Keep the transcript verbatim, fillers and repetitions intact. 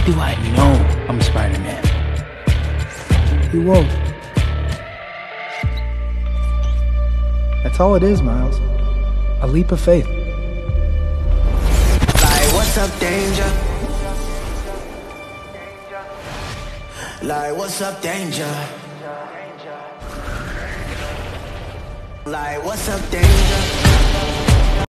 do I know I'm Spider-Man? You won't. That's all it is, Miles. A leap of faith. Like, what's up, danger? Like, what's up, danger? Like, what's up, danger?